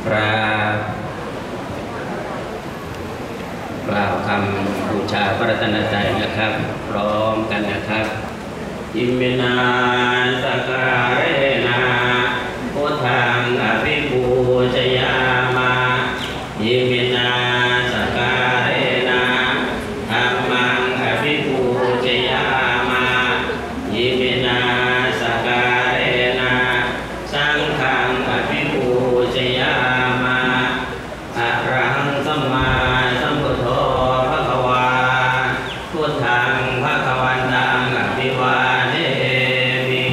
กล่าวคำบูชาพระรัตนตรัยนะครับพร้อมกันนะครับอิมินาสการะนาพุทธังอภิปูชยามาอิมินาสการะนาธัมมังอภิปูชยามาอิมินาสการะนาสังฆังอภิปูชยามาอะระหังสัมมาสัมพุทโธภควาพุทธังภควันตังอภิวาเทมิ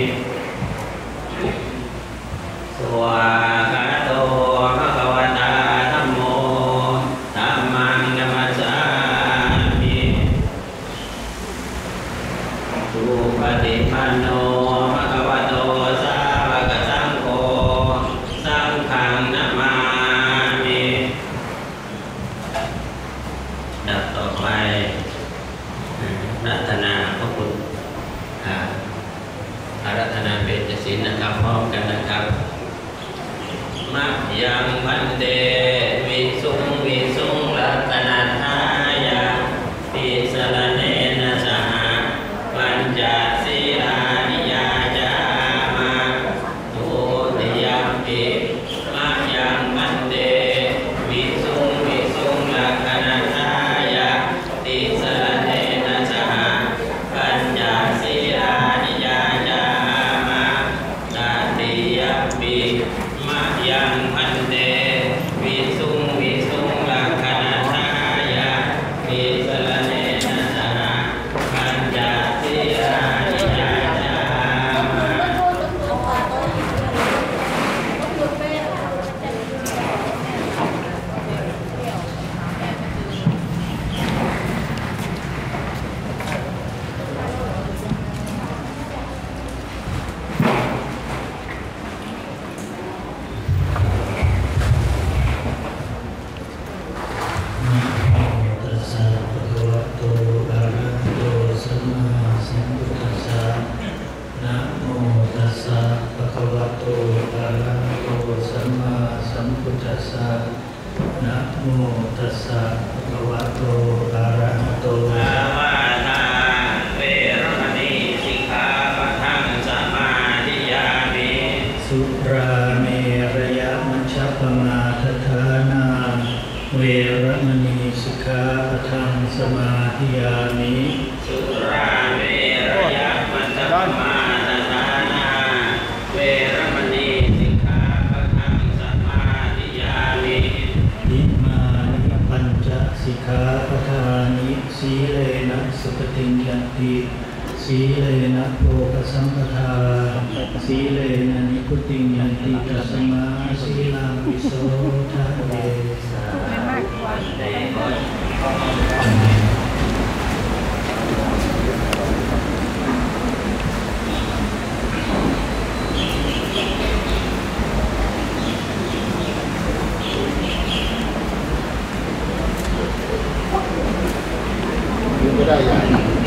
สวากขาโตภควตาธัมโมธัมมังนัมสสามิสุปฏิปันโนภควโตสาวกสังโฆสังฆังนะมามิดับต่อไปรัตนาพระคุณอารัตนาเบญจศีลนะครับพร้อมกันนะครับมัจยังพันเตวิสุงรัตนาทายาปิสรเนนะสหปัญจศีลานิยาจามาทุติยมปิมัจยังพันเตวิสุงรัตนาทายาปิสรเนนะสหปัญจศีลานิยาจามาตติยมปิมัจยังพันเตวิสุงรัตนาทายาปิสรเนนะสหปัญจศีลานิยาจามาตัสสะภะคะวะโตอะระหะโตสัมมาสัมพุทธัสสะนะโมตัสสะภะคะวะโตอะระหะโตสัมมาสัมพุทธัสสะนะโมตัสสะภะคะวะโตอะระหะโตอาวาทาเวรมณีสิกขาปะทังสมาธิยามิสุราเมรยมัชฌัปปมาทฐานาเวรมณีสิกขาปะทังสมาธิยามิสุราเมรยมัจจปมาทฐานาเวรมณีสิกขาปะทังสมาธิยามิอิมานิปัญจสิกขาปทานิสีเลนะสุปฏิญญาติสีเลนะโภคสัมปทาสีเลนะนิพุติญญาติตัสมาสีลังวิโสทะเวสาวันเดชไม่ได้ใหญ่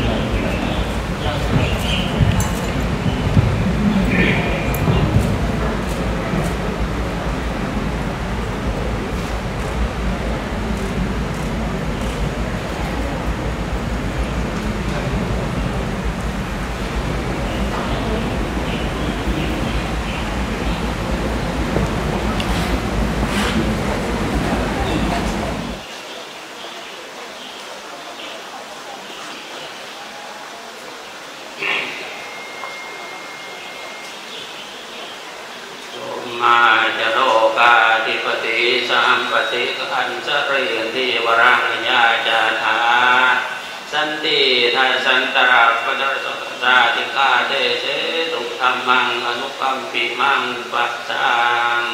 มาจะโลกาธิปติสัมปติขันสริยติวรังญาจาธาสันติทัสสันตระปัจจสสาธิกาเตเสตุธรรมังอนุกัมปิมังปัสสัง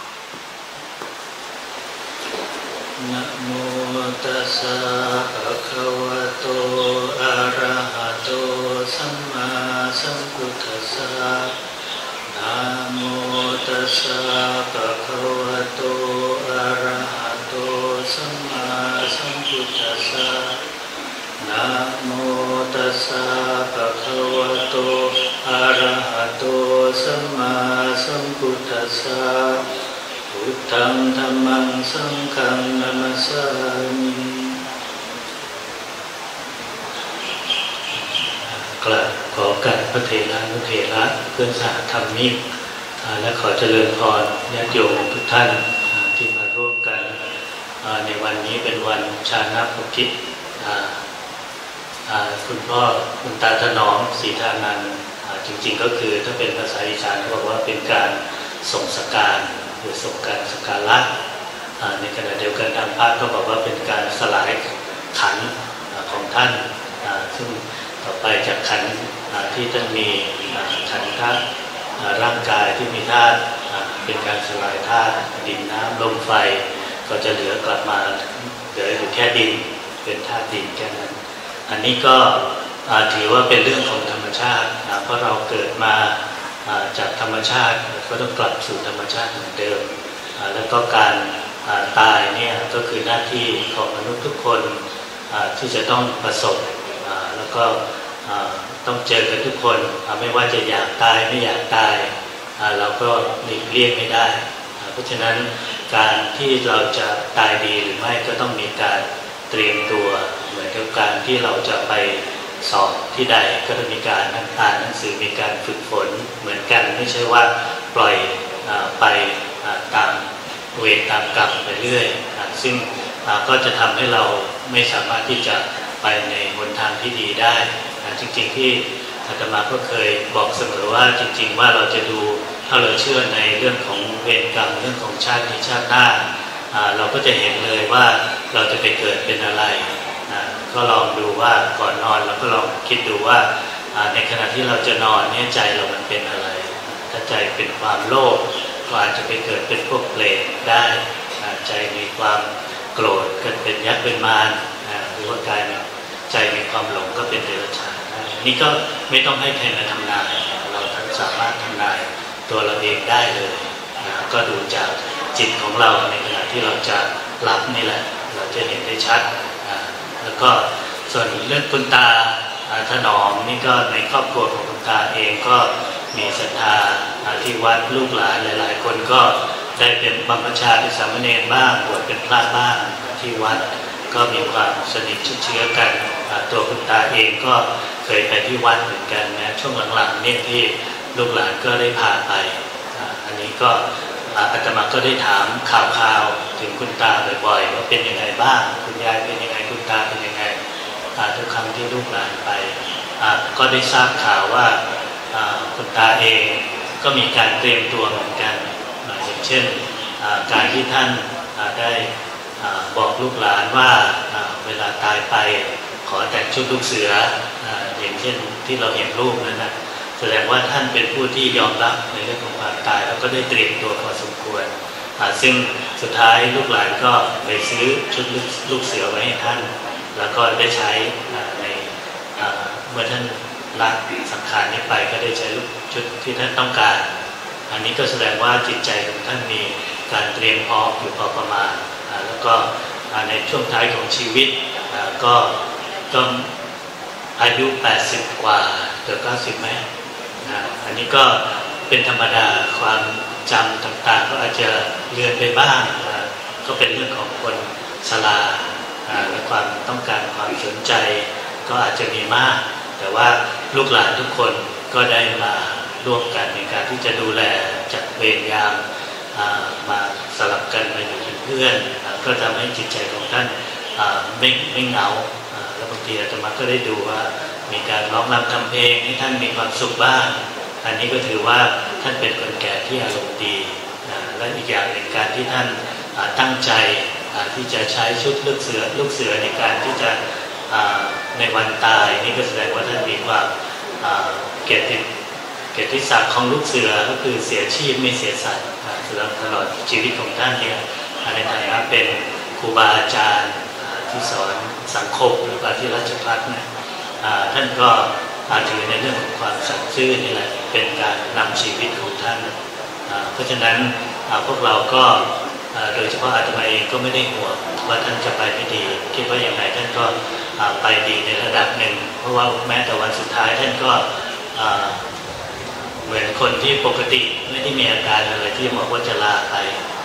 นะโมตัสสะภะคะวะโตอะระหะโตสัมมาสัมพุทธัสสะนะโมตัสสะภะคะวะโตอะระหะโตสัมมาสัมพุทธัสสะนะโมตัสสะภะคะวะโตอะระหะโตสัมมาสัมพุทธัสสะพุทธังธัมมังสังฆังนะมัสสามิกราบขอการพระเถระนุเถระเพื่อนสาธรรมิกและขอเจริญพรญาติโยมทุกท่านที่มาร่วมกันในวันนี้เป็นวันชาณภกิจคุณพ่อคุณตาถนอมศรีธานันท์จริงๆก็คือถ้าเป็นภาษาอีสานเขาบอกว่าเป็นการส่งสการหรือส่งการสการะในขณะเดียวกันทางภาคก็บอกว่าเป็นการสลายขันธ์ของท่านซึ่งต่อไปจากขันธ์ที่ท่านมีขันธ์ธาตุร่างกายที่มีธาตุเป็นการสลายธาตุดินน้ำลมไฟก็จะเหลือกลับมาเหลืออยู่แค่ดินเป็นธาตุดินแค่นั้นอันนี้ก็ถือว่าเป็นเรื่องของธรรมชาติเพราะเราเกิดมาจากธรรมชาติก็ต้องกลับสู่ธรรมชาติเหมือนเดิมแล้วก็การตายเนี่ยก็คือหน้าที่ของมนุษย์ทุกคนที่จะต้องประสบแล้วก็ต้องเจอกันทุกคนไม่ว่าจะอยากตายไม่อยากตายเราก็หลีกเลี่ยงไม่ได้เพราะฉะนั้นการที่เราจะตายดีหรือไม่ก็ต้องมีการเตรียมตัวเหมือนกับการที่เราจะไปสอบที่ใดก็ต้องมีการอ่านหนังสือมีการฝึกฝนเหมือนกันไม่ใช่ว่าปล่อยไปตามเวรตามกรรมไปเรื่อยซึ่งก็จะทำให้เราไม่สามารถที่จะไปในหนทางที่ดีได้จริงๆที่อาตมาก็เคยบอกเสมอว่าจริงๆว่าเราจะดูถ้าเราเชื่อในเรื่องของเวรกรรมเรื่องของชาตินี้ชาติหน้าเราก็จะเห็นเลยว่าเราจะไปเกิดเป็นอะไรก็ลองดูว่าก่อนนอนเราก็ลองคิดดูว่าในขณะที่เราจะนอนเนี่ยใจเรามันเป็นอะไรถ้าใจเป็นความโลภก็อาจจะไปเกิดเป็นพวกเปรตได้ใจมีความโกรธก็เป็นยักษ์เป็นมารหรือว่ากายใจมีความหลงก็เป็นเดรัจฉานนี่ก็ไม่ต้องให้ใครมาทำนายเราสามารถทำนายตัวเราเองได้เลยก็ดูจากจิตของเราในขณะที่เราจะหลับนี่แหละเราจะเห็นได้ชัดแล้วก็ส่วนเรื่องคุณตาถนอมนี่ก็ในครอบครัวของคุณตาเองก็มีศรัทธาที่วัดลูกหลานหลายๆคนก็ได้เป็นบรรพชาเป็นสามเณรบ้างบวชเป็นพระบ้างที่วัดก็มีความสนิทชิดเชื้อกันตัวคุณตาเองก็เคยไปที่วัดเหมือนกันนะช่วงหลังๆเนี่ยที่ลูกหลานก็ได้พาไปอันนี้ก็อาตมาก็ได้ถามข่าวๆถึงคุณตาบ่อยๆว่าเป็นยังไงบ้างคุณยายเป็นยังไงคุณตาเป็นยังไงทุกครั้งที่ลูกหลานไปก็ได้ทราบข่าวว่าคุณตาเองก็มีการเตรียมตัวเหมือนกันอย่างเช่นการที่ท่านได้บอกลูกหลานว่าเวลาตายไปขอแต่งชุดลูกเสืออย่างเช่นที่เราเห็นรูปนั้นนะแสดงว่าท่านเป็นผู้ที่ยอมรับในเรื่องของความตายแล้วก็ได้เตรียมตัวพอสมควรซึ่งสุดท้ายลูกหลานก็ไปซื้อชุดลูกเสือไว้ให้ท่านแล้วก็ได้ใช้ในเมื่อท่านละสังขารนี้ไปก็ได้ใช้ชุดที่ท่านต้องการอันนี้ก็แสดงว่าจิตใจของท่านมีการเตรียมพร้อมอยู่พอประมาณแล้วก็ในช่วงท้ายของชีวิตก็ต้องอายุ80กว่าเกือบ90ไหมอันนี้ก็เป็นธรรมดาความจำต่างๆก็อาจจะเลือนไปบ้างก็เป็นเรื่องของคนชราและความต้องการความสนใจก็อาจจะมีมากแต่ว่าลูกหลานทุกคนก็ได้มาร่วมกันในการที่จะดูแลจัดเวรยามมาสลับกันมาอยู่เป็นเพื่อนก็ทำให้จิตใจของท่านไม่เหงาแล้วบางทีอาตมาก็ได้ดูว่ามีการร้องรำทำเพลงให้ท่านมีความสุขบ้างอันนี้ก็ถือว่าท่านเป็นคนแก่ที่อารมณ์ดีและอีกอย่างหนึ่งการที่ท่านตั้งใจที่จะใช้ชุดลูกเสือในการที่จะในวันตายนี่ก็แสดงว่าท่านมีความเกียรติศักดิ์ของลูกเสือก็คือเสียชีพไม่เสียสัตว์ตลอดชีวิตของท่านเนี่ยในฐานะเป็นครูบาอาจารย์ที่สอนสังคมหรือว่าที่ราชภัฏเนี่ยท่านก็ถือในเรื่องของความสัตย์ซื่อนี่แหละเป็นการนำชีวิตของท่านเพราะฉะนั้นพวกเราก็โดยเฉพาะอาตมาเองก็ไม่ได้ห่วงว่าท่านจะไปไม่ดีคิดว่าอย่างไรท่านก็ไปดีในระดับหนึ่งเพราะว่าแม้แต่วันสุดท้ายท่านก็เหมือนคนที่ปกติไม่ได้มีอาการอะไรที่บอกว่าจะลาไป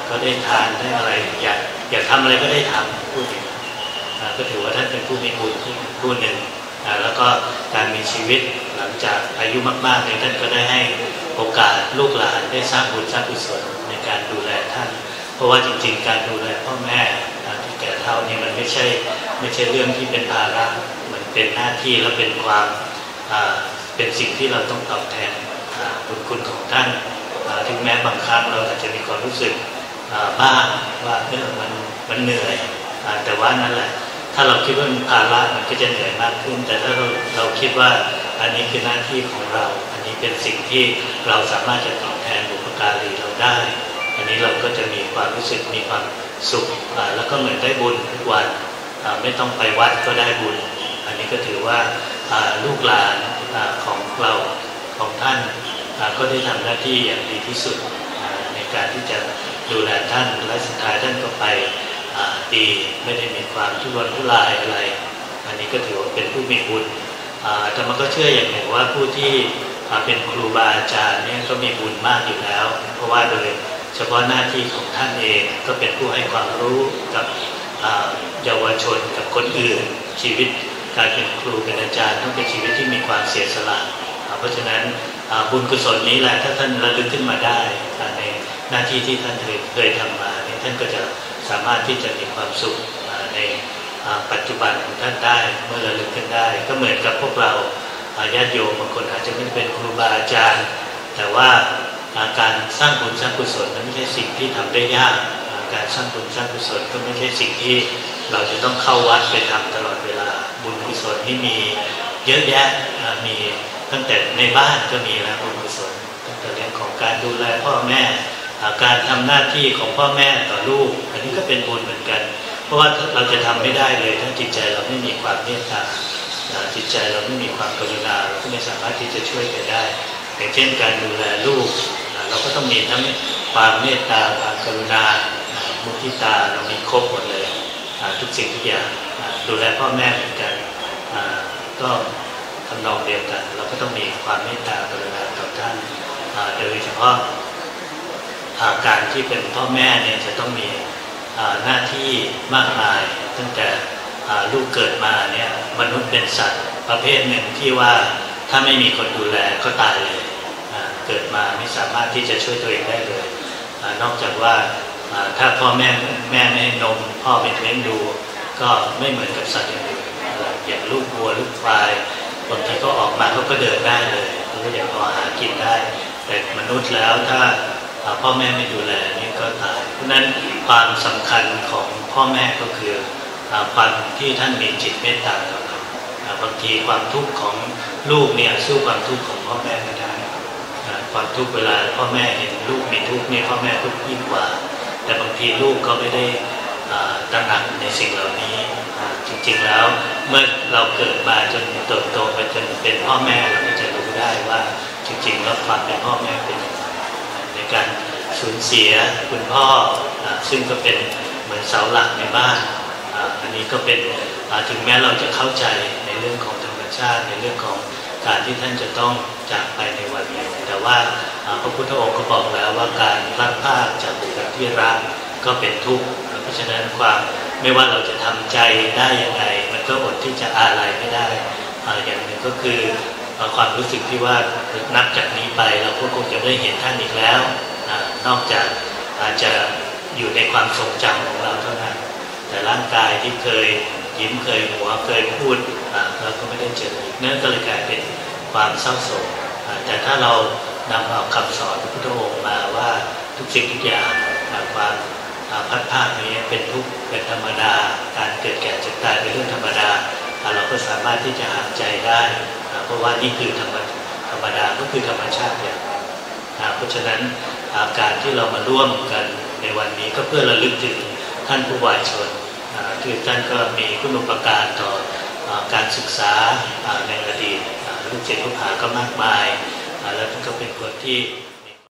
ก็ได้ทานได้อะไรอยากทำอะไรก็ได้ทำพูดอย่างนั้นก็ถือว่าท่านเป็นผู้มีบุญผู้หนึ่งแล้วก็การมีชีวิตหลังจากอายุมากๆเนี่ยท่านก็ได้ให้โอกาสลูกหลานได้สร้างบุญสร้างกุศลในการดูแลท่านเพราะว่าจริงๆการดูแลพ่อแม่ที่แก่เฒ่านี่มันไม่ใช่เรื่องที่เป็นภาระมันเป็นหน้าที่และเป็นความเป็นสิ่งที่เราต้องตอบแทนบุญคุณของท่านถึงแม้บางครั้งเราอาจจะมีความรู้สึกบ้างว่ามันเหนื่อยแต่ว่านั่นแหละถ้าเราคิดว่ามันภาระมันก็จะเหนื่อยมากขึ้นแต่ถ้าเราคิดว่าอันนี้คือหน้าที่ของเราอันนี้เป็นสิ่งที่เราสามารถจะตอบแทนบุพการีเราได้อันนี้เราก็จะมีความรู้สึกมีความสุขแล้วก็เหมือนได้บุญทุกวันไม่ต้องไปวัดก็ได้บุญอันนี้ก็ถือว่าลูกหลานของเราของท่านก็ได้ทำหน้าที่อย่างดีที่สุดในการที่จะดูแลท่านและสุดท้ายท่านก็ไปดีไม่ได้มีความทุรนทุรายอะไรอันนี้ก็ถือว่าเป็นผู้มีบุญแต่มันก็เชื่ออย่างหนึ่งว่าผู้ที่เป็นครูบาอาจารย์เนี่ยก็มีบุญมากอยู่แล้วเพราะว่าโดยเฉพาะหน้าที่ของท่านเองก็เป็นผู้ให้ความรู้กับเยาวชนกับคนอื่นชีวิตการเป็นครูเป็นอาจารย์ต้องเป็นชีวิตที่มีความเสียสละเพราะฉะนั้นบุญกุศลนี้แหละถ้าท่านระลึกขึ้นมาได้ในหน้าที่ที่ท่านเคยทำมาเนี่ยท่านก็จะสามารถที่จะมีความสุขในปัจจุบันของท่านได้เมื่อระลึกขึ้นได้ก็เหมือนกับพวกเราญาติโยมบางคนอาจจะไม่ได้เป็นครูบาอาจารย์แต่ว่าการสร้างบุญสร้างกุศลนั้นไม่ใช่สิ่งที่ทำได้ยากการสร้างบุญสร้างกุศลก็ไม่ใช่สิ่งที่เราจะต้องเข้าวัดไปทำตลอดเวลาบุญกุศลที่มีเยอะแยะมีตั้งแต่ในบ้านก็มีแล้วบุญกุศลตั้งแต่เรื่องของการดูแลพ่อแม่การทำหน้าที่ของพ่อแม่ต่อลูกอันนี้ก็เป็นบุญเหมือนกันเพราะว่าเราจะทำไม่ได้เลยถ้าจิตใจเราไม่มีความเมตตาจิตใจเราไม่มีความกรุณาเราก็ไม่สามารถที่จะช่วยกันได้อย่างเช่นการดูแลลูกเราก็ต้องมีทั้งความเมตตาความกรุณามุทิตาเรามีครบหมดเลยทุกสิ่งทุกอย่างดูแลพ่อแม่เหมือนกันก็ทำนองเดียวกันเราก็ต้องมีความเมตตากรุณาต่อท่านโดยเฉพาะการที่เป็นพ่อแม่เนี่ยจะต้องมีหน้าที่มากมายตั้งแต่ลูกเกิดมาเนี่ยมนุษย์เป็นสัตว์ประเภทหนึ่งที่ว่าถ้าไม่มีคนดูแลก็ตายเลยเกิดมาไม่สามารถที่จะช่วยตัวเองได้เลยนอกจากว่าถ้าพ่อแม่ไม่ให้นมพ่อไปเลี้ยงดูก็ไม่เหมือนกับสัตว์อย่างอื่นอย่างลูกวัวลูกควายบางทีก็ออกมาเขาก็เดินได้เลยเขาก็ยังพอหากินได้แต่มนุษย์แล้วถ้าพ่อแม่ไม่ดูแลนี่ก็ตายเพราะนั้นความสำคัญของพ่อแม่ก็คือความที่ท่านมีจิตเมตตาต่อเราบางทีความทุกข์ของลูกเนี่ยสู้ความทุกข์ของพ่อแม่ไม่ได้ความทุกข์เวลาพ่อแม่เห็นลูกมีทุกข์เนี่ยพ่อแม่ทุกข์ยิ่งกว่าแต่บางทีลูกก็ไม่ได้ตระหนักในสิ่งเหล่านี้จริงๆแล้วเมื่อเราเกิดมาจนเติบโตไปจนเป็นพ่อแม่เราก็จะรู้ได้ว่าจริงๆแล้วความเป็นพ่อแม่เป็นในการสูญเสียคุณพ่อซึ่งก็เป็นเหมือนเสาหลักในบ้านอันนี้ก็เป็นถึงแม้เราจะเข้าใจในเรื่องของธรรมชาติในเรื่องของการที่ท่านจะต้องจากไปในวันหนึ่งแต่ว่าพระพุทธองค์ก็บอกแล้วว่าการพลัดพรากจากบุคคลที่รักก็เป็นทุกข์เพราะฉะนั้นความไม่ว่าเราจะทำใจได้ยังไงมันก็อดที่จะอาลัยไม่ได้อย่างหนึ่งก็คือความรู้สึกที่ว่านับจากนี้ไปเราก็คงจะได้เห็นท่านอีกแล้วนอกจากอาจจะอยู่ในความทรงจำของเราเท่านั้นแต่ร่างกายที่เคยยิ้มเคยหัวเคยพูดเราก็ไม่ได้เจออีกนั่นก็เลยกลายเป็นความเศร้าโศกแต่ถ้าเรานำเอาคำสอนพระพุทธองค์มาว่าทุกสิ่งทุกอย่างความพัดพานี้เป็นทุกข์เป็นธรรมดาการเกิดแก่เจ็บตายเป็นเรื่องธรรมดาเราก็สามารถที่จะหายใจได้เพราะว่านี่คือธรรมดาก็คือธรรมชาติอย่างเพราะฉะนั้นการที่เรามาร่วมกันในวันนี้ก็เพื่อระลึกถึงท่านผู้วายชนที่ท่านก็มีคุณูปการต่อการศึกษาในอดีตลูกศิษย์ลูกหาก็มากมายแล้วท่านก็เป็นคนที่